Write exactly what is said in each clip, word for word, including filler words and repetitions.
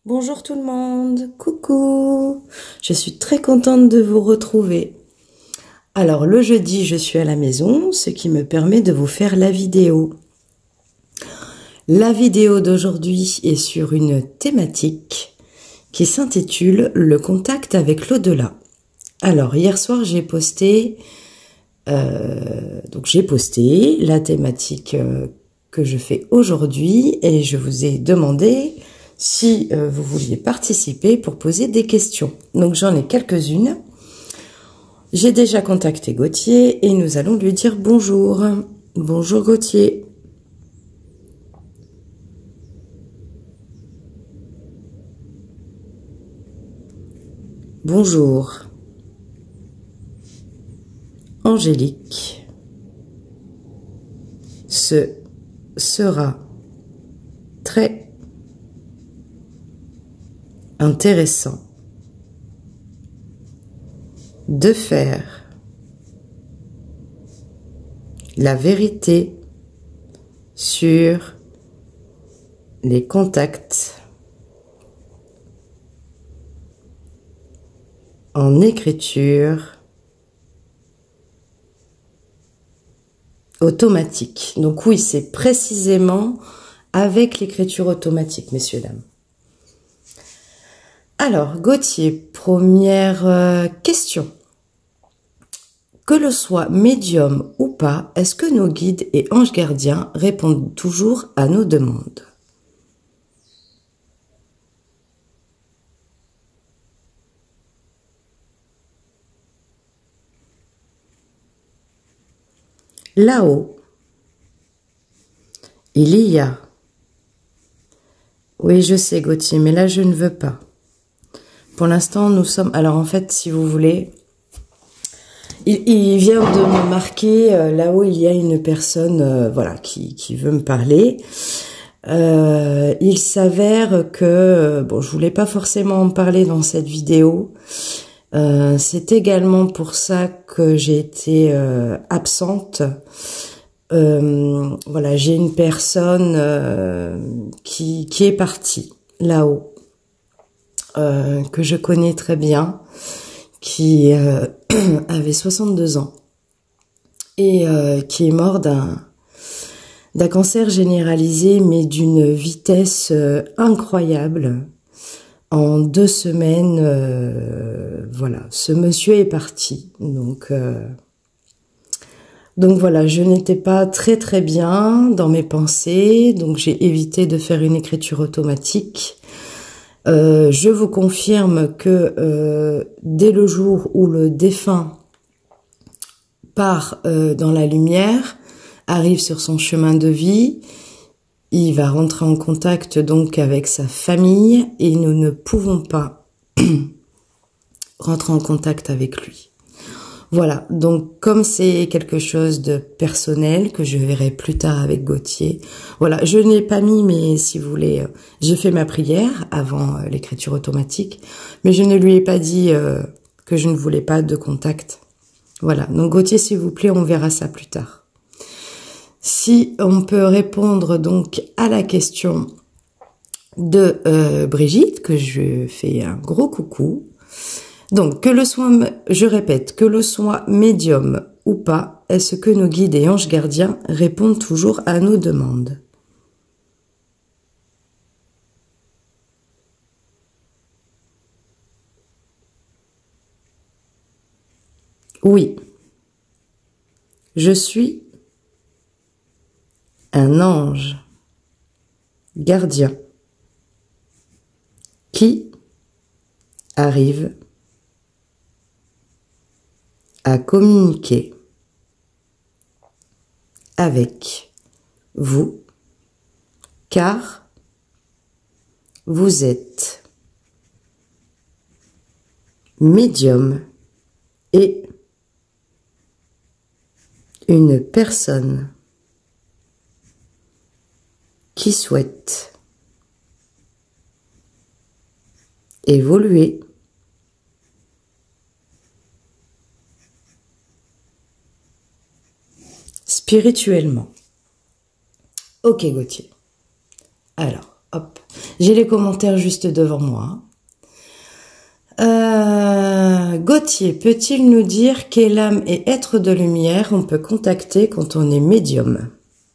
Bonjour tout le monde, coucou, je suis très contente de vous retrouver. Alors le jeudi je suis à la maison, ce qui me permet de vous faire la vidéo. La vidéo d'aujourd'hui est sur une thématique qui s'intitule le contact avec l'au-delà. Alors hier soir j'ai posté, euh, donc j'ai posté la thématique euh, que je fais aujourd'hui et je vous ai demandé si euh, vous vouliez participer pour poser des questions. Donc j'en ai quelques-unes. J'ai déjà contacté Gauthier et nous allons lui dire bonjour. Bonjour Gauthier. Bonjour. Angélique. Ce sera très intéressant de faire la vérité sur les contacts en écriture automatique. Donc oui, c'est précisément avec l'écriture automatique, messieurs, dames. Alors, Gauthier, première euh, question. Que le soit médium ou pas, est-ce que nos guides et anges gardiens répondent toujours à nos demandes? Là-haut, il y a... Oui, je sais, Gauthier, mais là, je ne veux pas. Pour l'instant, nous sommes... Alors, en fait, si vous voulez... Il, il vient de me marquer, euh, là-haut, il y a une personne euh, voilà, qui, qui veut me parler. Euh, il s'avère que... Euh, bon, je voulais pas forcément en parler dans cette vidéo. Euh, c'est également pour ça que j'ai été euh, absente. Euh, voilà, j'ai une personne euh, qui, qui est partie là-haut, euh, que je connais très bien, qui euh, avait soixante-deux ans et euh, qui est mort d'un d'un cancer généralisé, mais d'une vitesse euh, incroyable. En deux semaines, euh, voilà, ce monsieur est parti. Donc, euh, donc voilà, je n'étais pas très très bien dans mes pensées, donc j'ai évité de faire une écriture automatique. Euh, je vous confirme que euh, dès le jour où le défunt part euh, dans la lumière, arrive sur son chemin de vie, il va rentrer en contact donc avec sa famille et nous ne pouvons pas rentrer en contact avec lui. Voilà, donc comme c'est quelque chose de personnel que je verrai plus tard avec Gauthier, voilà, je n'ai pas mis, mais si vous voulez, euh, j'ai fait ma prière avant euh, l'écriture automatique, mais je ne lui ai pas dit euh, que je ne voulais pas de contact. Voilà, donc Gauthier, s'il vous plaît, on verra ça plus tard. Si on peut répondre donc à la question de euh, Brigitte, que je fais un gros coucou. Donc, que le soit, je répète, que le soit médium ou pas, est-ce que nos guides et anges gardiens répondent toujours à nos demandes? Oui. Je suis un ange gardien qui arrive à communiquer avec vous, car vous êtes médium et une personne qui souhaite évoluer spirituellement. Ok Gauthier. Alors, Hop. J'ai les commentaires juste devant moi. Euh, Gauthier, peut-il nous dire quelle âme et être de lumière on peut contacter quand on est médium?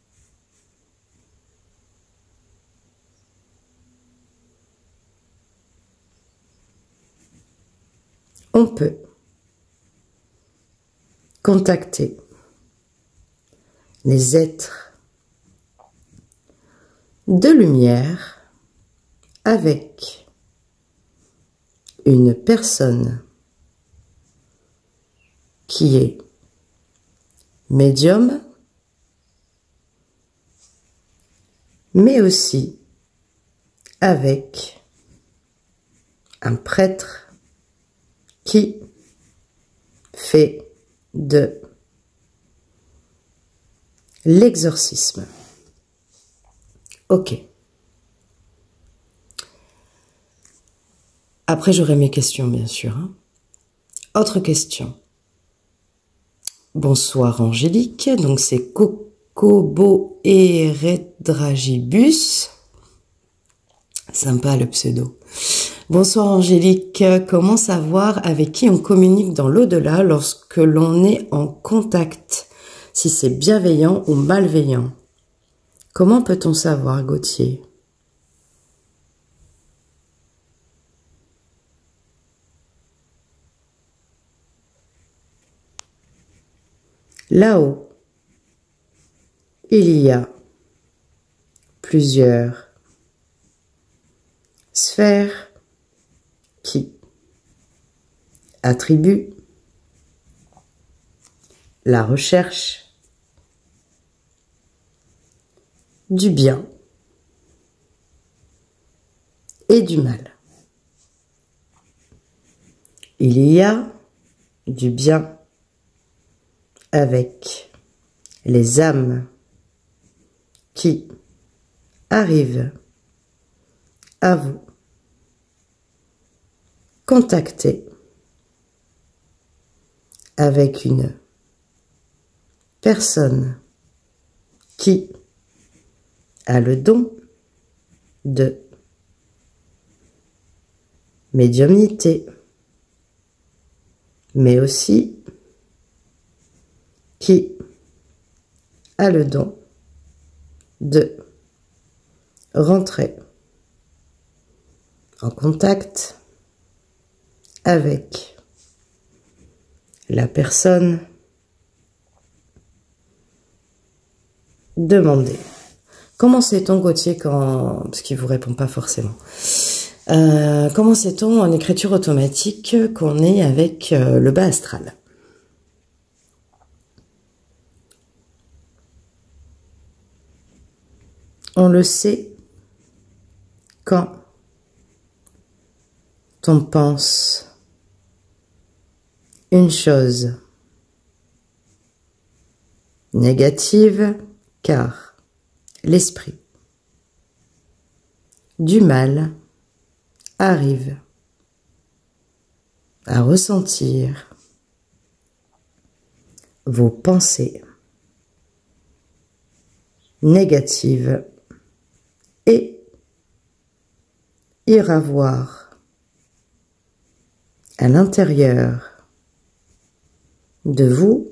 On peut contacter les êtres de lumière avec une personne qui est médium, mais aussi avec un prêtre qui fait de l'exorcisme. Ok. Après, j'aurai mes questions, bien sûr. Hein. Autre question. Bonsoir, Angélique. Donc, c'est Cocobo Eredragibus. Sympa, le pseudo. Bonsoir, Angélique. Comment savoir avec qui on communique dans l'au-delà lorsque l'on est en contact? Si c'est bienveillant ou malveillant? Comment peut-on savoir, Gauthier? Là-haut, il y a plusieurs sphères qui attribuent la recherche du bien et du mal. Il y a du bien avec les âmes qui arrivent à vous contacter avec une personne qui a le don de médiumnité, mais aussi qui a le don de rentrer en contact avec la personne demandée. Comment sait-on, Gauthier, quand... parce qu'il ne vous répond pas forcément. Euh, comment sait-on en écriture automatique qu'on est avec euh, le bas astral? On le sait quand on pense une chose négative, car l'esprit du mal arrive à ressentir vos pensées négatives et ira voir à l'intérieur de vous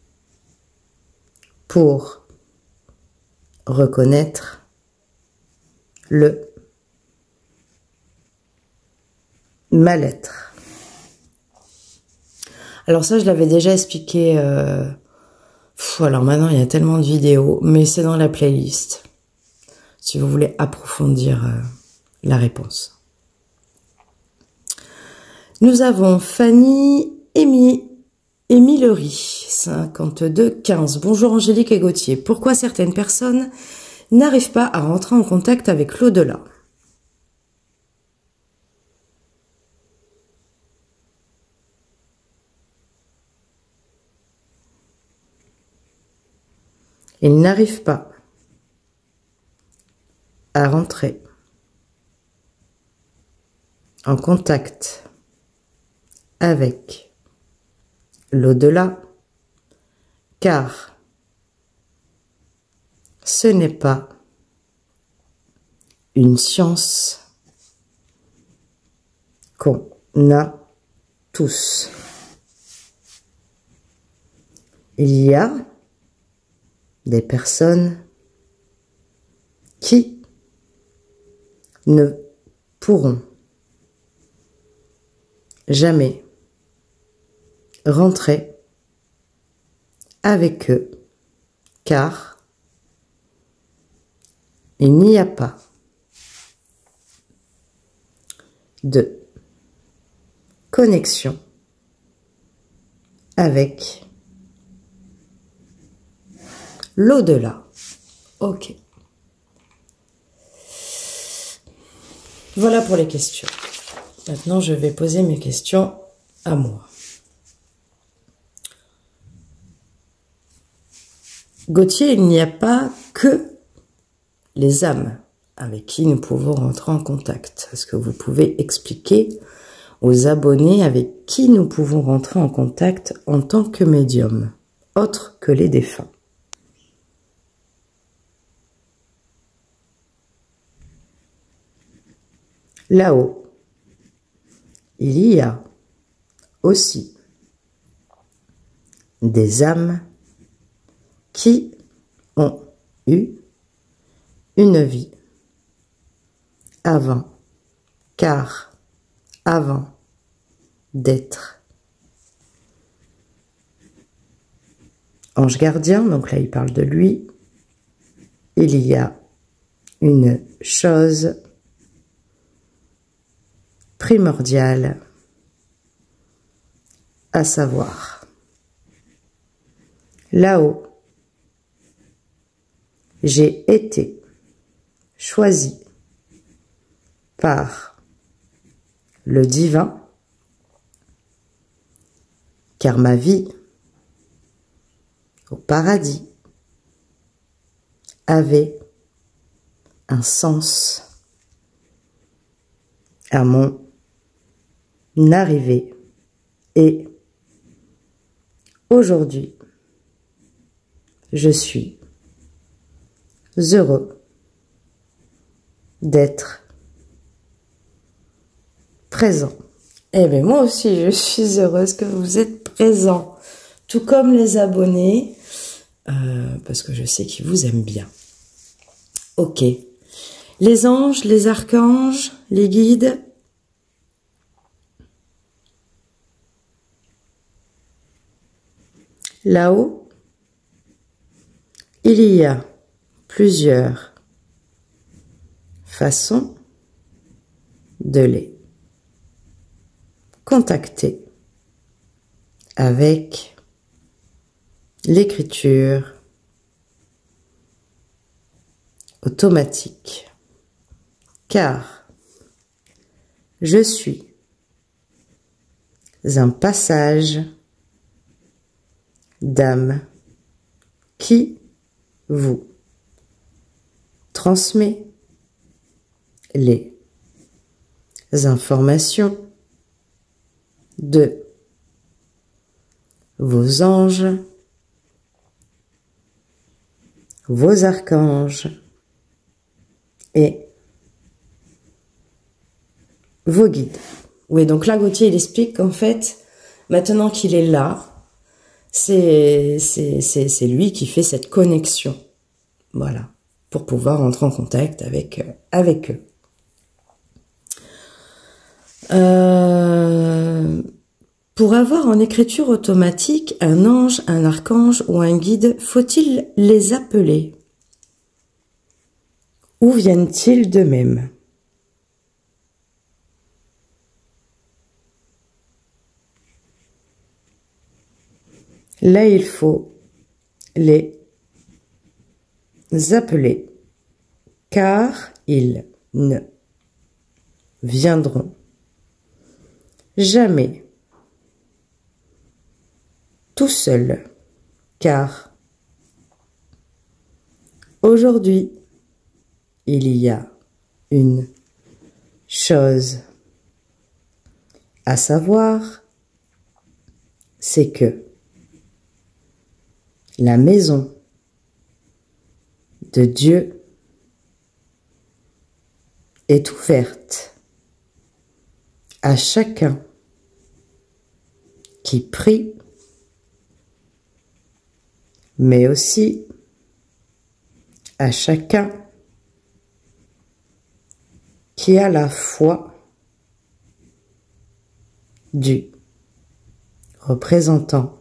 pour reconnaître le mal-être. Alors ça, je l'avais déjà expliqué. Euh... Pff, alors maintenant, il y a tellement de vidéos, mais c'est dans la playlist. Si vous voulez approfondir euh, la réponse. Nous avons Fanny Amy, Émilerie, cinquante-deux quinze. Bonjour Angélique et Gauthier. Pourquoi certaines personnes n'arrivent pas à rentrer en contact avec l'au-delà? Ils n'arrivent pas à rentrer en contact avec l'au-delà, car ce n'est pas une science qu'on a tous. Il y a des personnes qui ne pourront jamais rentrer avec eux, car il n'y a pas de connexion avec l'au-delà. Ok. Voilà pour les questions. Maintenant, je vais poser mes questions à moi. Gauthier, il n'y a pas que les âmes avec qui nous pouvons rentrer en contact. Est-ce que vous pouvez expliquer aux abonnés avec qui nous pouvons rentrer en contact en tant que médium, autres que les défunts? Là-haut, il y a aussi des âmes qui ont eu une vie avant, car avant d'être ange gardien, donc là il parle de lui, il y a une chose primordiale à savoir. Là-haut, j'ai été choisi par le divin, car ma vie au paradis avait un sens à mon arrivée, et aujourd'hui, je suis heureux d'être présent. Eh bien, moi aussi, je suis heureuse que vous êtes présents, tout comme les abonnés, euh, parce que je sais qu'ils vous aiment bien. Ok. Les anges, les archanges, les guides. Là-haut, il y a plusieurs façons de les contacter avec l'écriture automatique, car je suis un passage d'âme qui vous transmet les informations de vos anges, vos archanges et vos guides. Oui, donc là, Gauthier, il explique qu'en fait, maintenant qu'il est là, c'est c'est lui qui fait cette connexion. Voilà, pour pouvoir entrer en contact avec, euh, avec eux. Euh, pour avoir en écriture automatique un ange, un archange ou un guide, faut-il les appeler? Ou viennent-ils d'eux-mêmes? Là, il faut les appeler, car ils ne viendront jamais tout seuls, car aujourd'hui, il y a une chose à savoir, c'est que la maison de Dieu est ouverte à chacun qui prie, mais aussi à chacun qui a la foi du représentant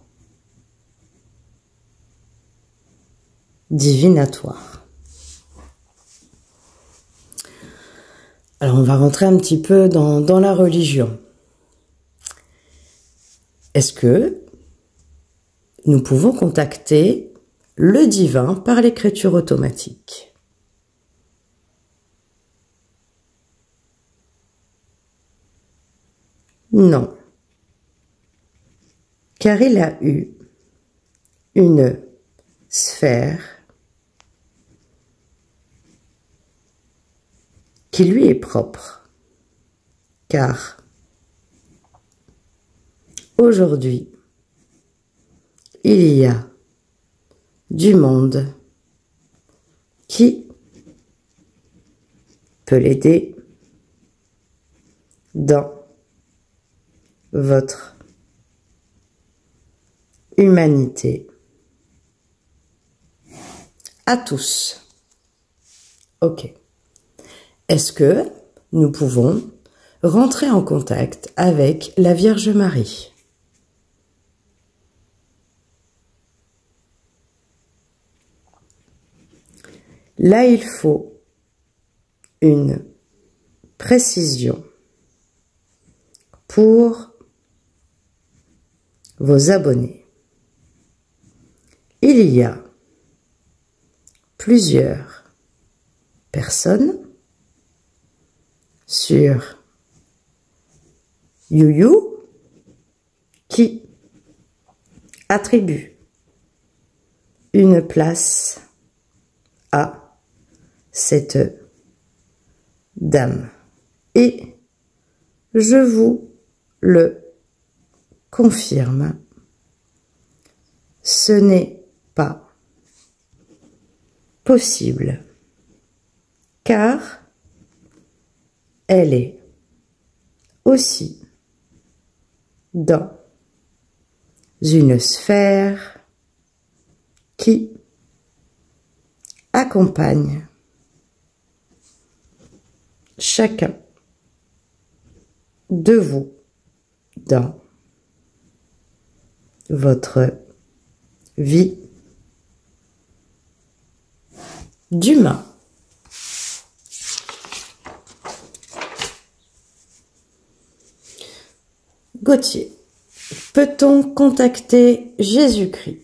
divinatoire. Alors on va rentrer un petit peu dans, dans la religion. Est-ce que nous pouvons contacter le divin par l'écriture automatique? Non, car il a eu une sphère qui lui est propre, car aujourd'hui, il y a du monde qui peut l'aider dans votre humanité. À tous. Ok. Est-ce que nous pouvons rentrer en contact avec la Vierge Marie? Là, il faut une précision pour vos abonnés. Il y a plusieurs personnes sur YouYou qui attribuent une place à cette dame. Et je vous le confirme, ce n'est pas possible, car elle est aussi dans une sphère qui accompagne chacun de vous dans votre vie d'humain. Gauthier, peut-on contacter Jésus-Christ?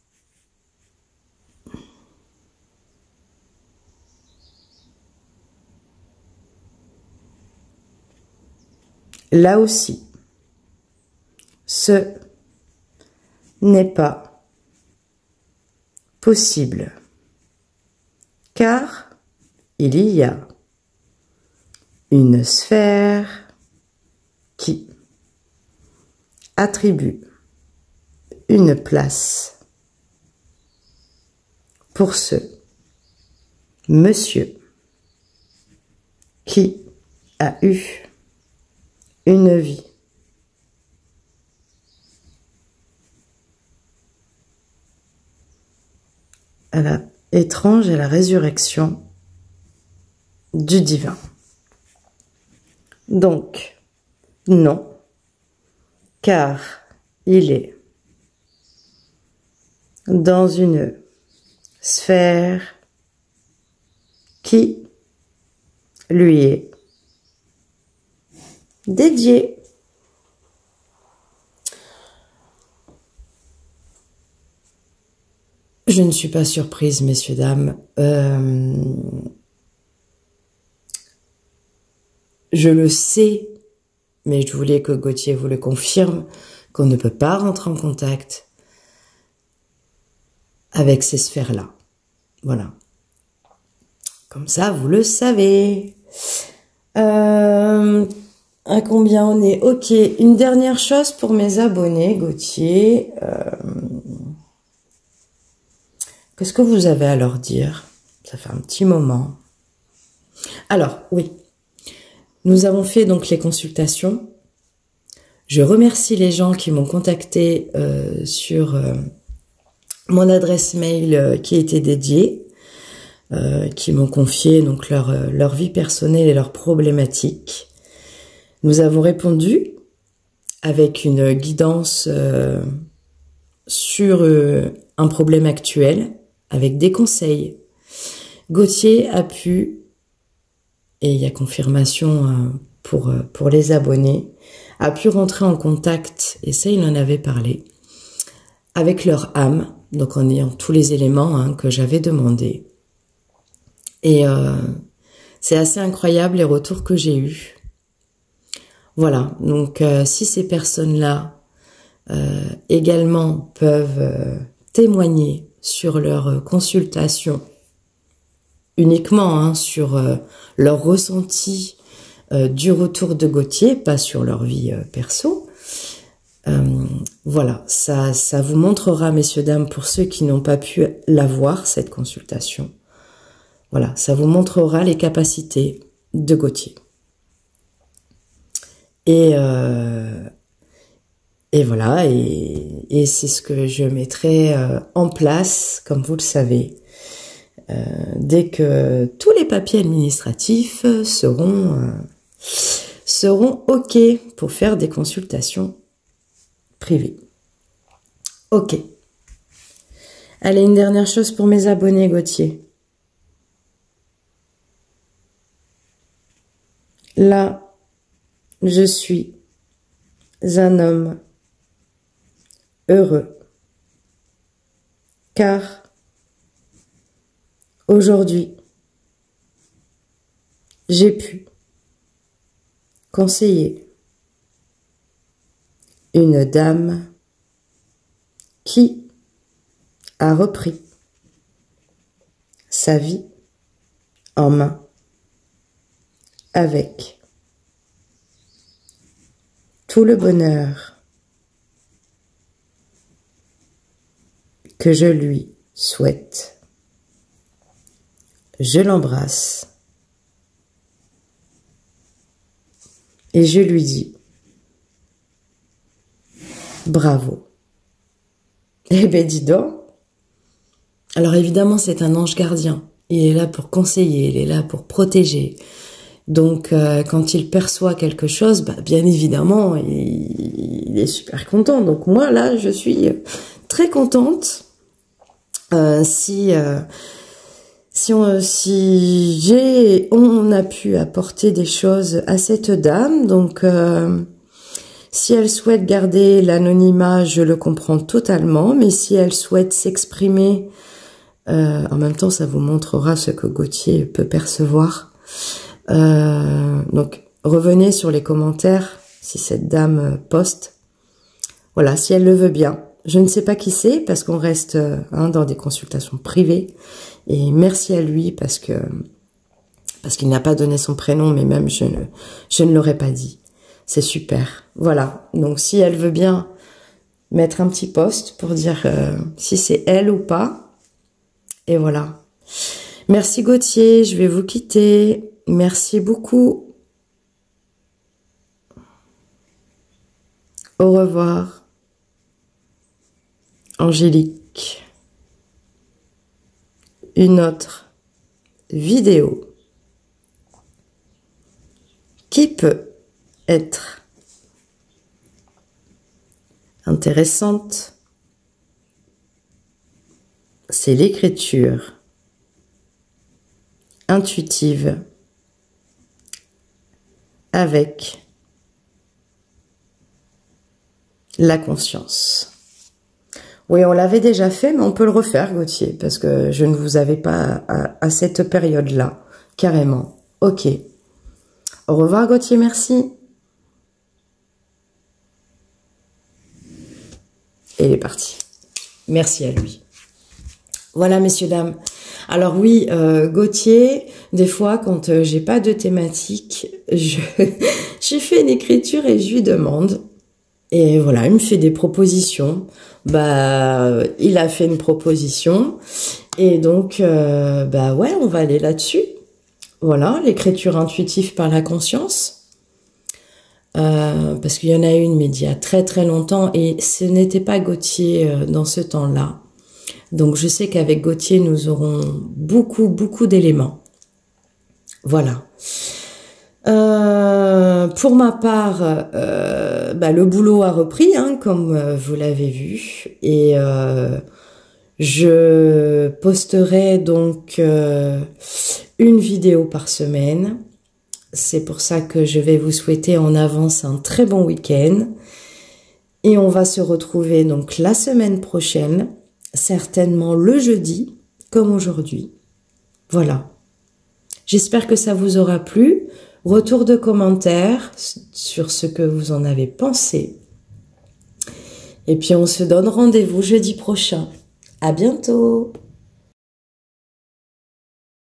Là aussi, ce n'est pas possible, car il y a une sphère qui attribue une place pour ce monsieur qui a eu une vie à la étrange à la résurrection du divin. Donc, non, car il est dans une sphère qui lui est dédiée. Je ne suis pas surprise, messieurs, dames. Euh, je le sais, mais je voulais que Gauthier vous le confirme, qu'on ne peut pas rentrer en contact avec ces sphères-là. Voilà. Comme ça, vous le savez. Euh, à combien on est? Ok, une dernière chose pour mes abonnés, Gauthier. Euh, Qu'est-ce que vous avez à leur dire? Ça fait un petit moment. Alors, oui. Nous avons fait donc les consultations. Je remercie les gens qui m'ont contacté euh, sur euh, mon adresse mail euh, qui était dédiée, euh, qui m'ont confié donc leur, euh, leur vie personnelle et leurs problématiques. Nous avons répondu avec une guidance euh, sur euh, un problème actuel, avec des conseils. Gauthier a pu, et il y a confirmation euh, pour, euh, pour les abonnés, a pu rentrer en contact, et ça il en avait parlé, avec leur âme, donc en ayant tous les éléments hein, que j'avais demandé. Et euh, c'est assez incroyable les retours que j'ai eus. Voilà, donc euh, si ces personnes-là euh, également peuvent euh, témoigner sur leur consultation, uniquement hein, sur euh, leur ressenti euh, du retour de Gauthier, pas sur leur vie euh, perso. Euh, voilà, ça, ça vous montrera, messieurs, dames, pour ceux qui n'ont pas pu la voir, cette consultation. Voilà, ça vous montrera les capacités de Gauthier. Et, euh, et voilà, et, et c'est ce que je mettrai euh, en place, comme vous le savez, euh, dès que tous les papiers administratifs seront, euh, seront OK pour faire des consultations privées. OK. Allez, une dernière chose pour mes abonnés, Gauthier. Là, je suis un homme heureux, car aujourd'hui, j'ai pu conseiller une dame qui a repris sa vie en main avec tout le bonheur que je lui souhaite. Je l'embrasse et je lui dis bravo. Eh ben dis donc. Alors évidemment c'est un ange gardien. Il est là pour conseiller, il est là pour protéger. Donc euh, quand il perçoit quelque chose, bah, bien évidemment il, il est super content. Donc moi là je suis très contente. Euh, si euh, si on si j'ai on a pu apporter des choses à cette dame, donc euh, si elle souhaite garder l'anonymat, je le comprends totalement, mais si elle souhaite s'exprimer, euh, en même temps ça vous montrera ce que Gauthier peut percevoir. Euh, donc revenez sur les commentaires si cette dame poste. Voilà, si elle le veut bien. Je ne sais pas qui c'est parce qu'on reste hein, dans des consultations privées. Et merci à lui parce que parce qu'il n'a pas donné son prénom, mais même je ne je ne l'aurais pas dit. C'est super. Voilà. Donc si elle veut bien mettre un petit post pour dire euh, si c'est elle ou pas. Et voilà. Merci Gauthier, je vais vous quitter. Merci beaucoup. Au revoir. Angélique. Une autre vidéo qui peut être intéressante, c'est l'écriture intuitive avec la conscience. Oui, on l'avait déjà fait, mais on peut le refaire, Gauthier, parce que je ne vous avais pas à, à cette période-là, carrément. Ok. Au revoir, Gauthier, merci. Et il est parti. Merci à lui. Voilà, messieurs, dames. Alors oui, euh, Gauthier, des fois, quand euh, j'ai pas de thématique, je, je fais une écriture et je lui demande. Et voilà, il me fait des propositions. Bah, il a fait une proposition. Et donc, euh, bah ouais, on va aller là-dessus. Voilà, l'écriture intuitive par la conscience. Euh, parce qu'il y en a une, mais d'il y a très très longtemps, et ce n'était pas Gauthier euh, dans ce temps-là. Donc je sais qu'avec Gauthier, nous aurons beaucoup, beaucoup d'éléments. Voilà. Euh, pour ma part, euh, bah, le boulot a repris, hein, comme euh, vous l'avez vu, et euh, je posterai donc euh, une vidéo par semaine. C'est pour ça que je vais vous souhaiter en avance un très bon week-end. Et on va se retrouver donc la semaine prochaine, certainement le jeudi, comme aujourd'hui. Voilà. J'espère que ça vous aura plu. Retour de commentaires sur ce que vous en avez pensé. Et puis on se donne rendez-vous jeudi prochain. À bientôt!